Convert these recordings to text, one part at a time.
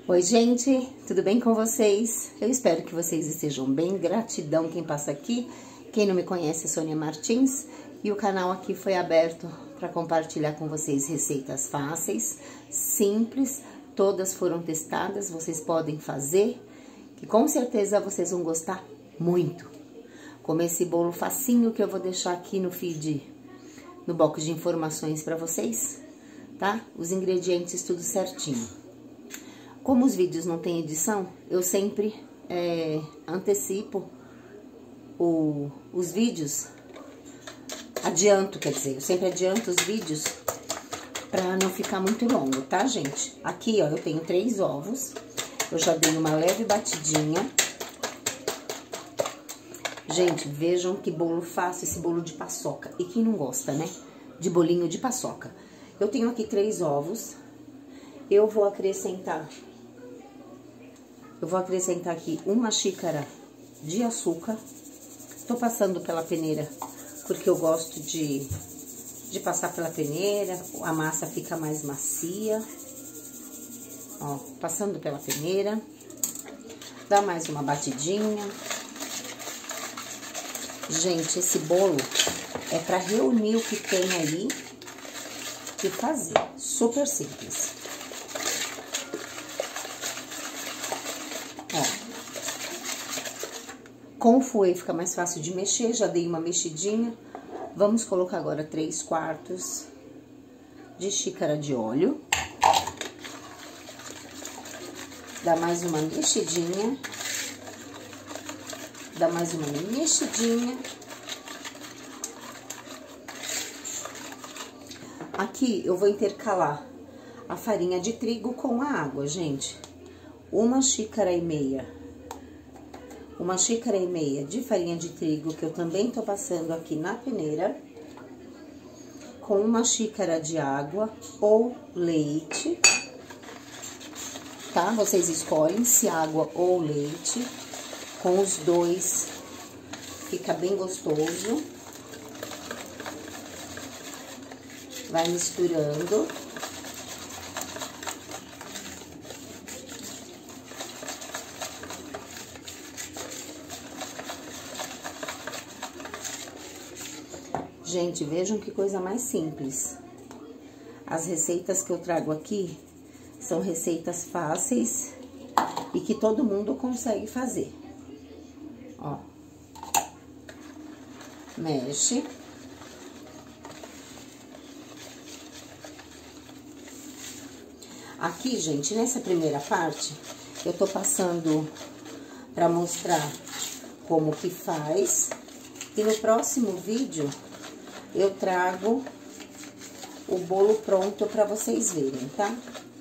Oi, gente, tudo bem com vocês? Eu espero que vocês estejam bem. Gratidão quem passa aqui. Quem não me conhece é Sônia Martins e o canal aqui foi aberto para compartilhar com vocês receitas fáceis, simples, todas foram testadas, vocês podem fazer, que com certeza vocês vão gostar muito. Como esse bolo facinho que eu vou deixar aqui no feed, no box de informações para vocês, tá? Os ingredientes tudo certinho. Como os vídeos não tem edição, eu sempre antecipo os vídeos, quer dizer, eu sempre adianto os vídeos pra não ficar muito longo, tá, gente? Aqui, ó, eu tenho 3 ovos, eu já dei uma leve batidinha. Gente, vejam que bolo fácil esse bolo de paçoca. E quem não gosta, né, de bolinho de paçoca? Eu tenho aqui 3 ovos, eu vou acrescentar aqui 1 xícara de açúcar. Tô passando pela peneira, porque eu gosto de passar pela peneira, a massa fica mais macia. Ó, passando pela peneira. Dá mais uma batidinha. Gente, esse bolo é pra reunir o que tem aí e fazer. Super simples. Com o fouet fica mais fácil de mexer, já dei uma mexidinha. Vamos colocar agora 3/4 de xícara de óleo. Dá mais uma mexidinha. Dá mais uma mexidinha. Aqui eu vou intercalar a farinha de trigo com a água, gente. 1,5 xícara de farinha de trigo, que eu também tô passando aqui na peneira, com 1 xícara de água ou leite, tá? Vocês escolhem se água ou leite, com os dois fica bem gostoso. Vai misturando. Gente, vejam que coisa mais simples. As receitas que eu trago aqui são receitas fáceis e que todo mundo consegue fazer. Ó. Mexe. Aqui, gente, nessa primeira parte, eu tô passando pra mostrar como que faz. E no próximo vídeo eu trago o bolo pronto pra vocês verem, tá?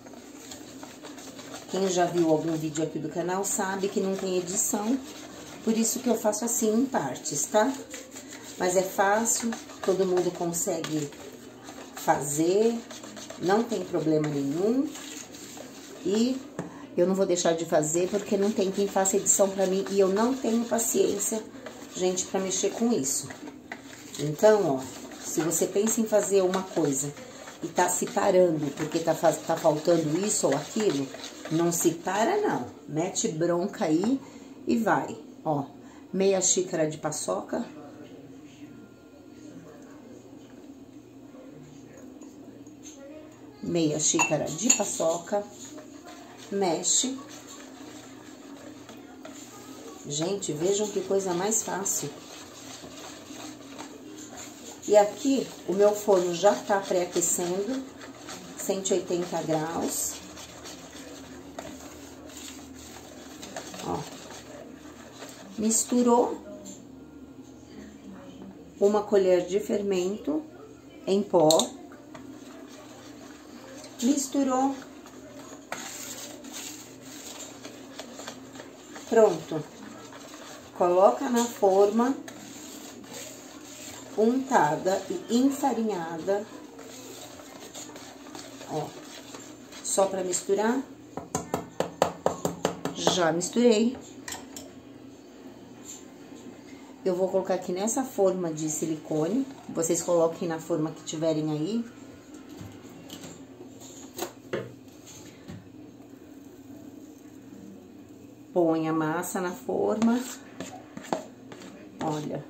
Quem já viu algum vídeo aqui do canal sabe que não tem edição, por isso que eu faço assim em partes, tá? Mas é fácil, todo mundo consegue fazer, não tem problema nenhum. E eu não vou deixar de fazer porque não tem quem faça edição pra mim e eu não tenho paciência, gente, pra mexer com isso. Então, ó, se você pensa em fazer uma coisa e tá se parando porque tá faltando isso ou aquilo, não se para não. Mete bronca aí e vai. Ó, meia xícara de paçoca. Meia xícara de paçoca. Mexe. Gente, vejam que coisa mais fácil. E aqui, o meu forno já tá pré-aquecendo, 180 graus. Ó. Misturou 1 colher de fermento em pó. Misturou. Pronto. Coloca na forma, untada e enfarinhada. Ó, só pra misturar. Já misturei. Eu vou colocar aqui nessa forma de silicone. Vocês coloquem na forma que tiverem aí. Põe a massa na forma. Olha.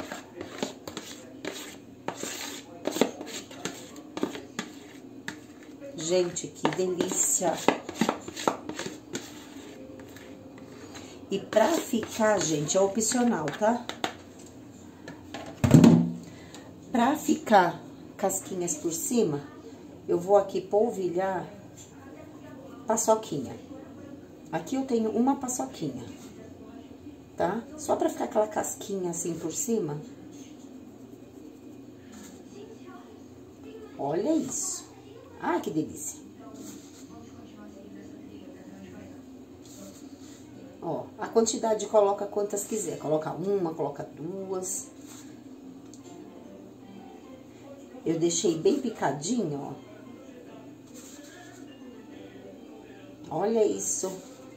Gente, que delícia! E pra ficar, gente, é opcional, tá? Pra ficar casquinhas por cima, eu vou aqui polvilhar paçoquinha. Aqui eu tenho uma paçoquinha, tá? Só pra ficar aquela casquinha assim por cima. Olha isso. Ah, que delícia. Ó, a quantidade coloca quantas quiser. Coloca uma, coloca duas. Eu deixei bem picadinho, ó. Olha isso.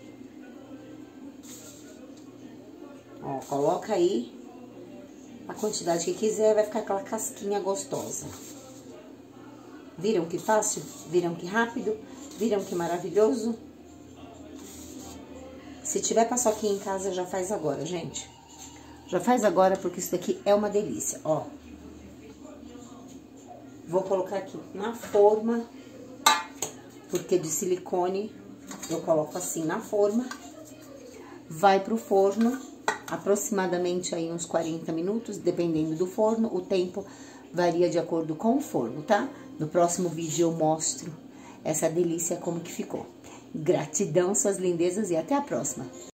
Ó, coloca aí a quantidade que quiser, vai ficar aquela casquinha gostosa. Viram que fácil? Viram que rápido? Viram que maravilhoso? Se tiver paçoquinha em casa, já faz agora, gente. Já faz agora, porque isso daqui é uma delícia, ó. Vou colocar aqui na forma, porque de silicone eu coloco assim na forma. Vai pro forno, aproximadamente aí uns 40 minutos, dependendo do forno. O tempo varia de acordo com o forno, tá? No próximo vídeo eu mostro essa delícia como que ficou. Gratidão, suas lindezas, e até a próxima!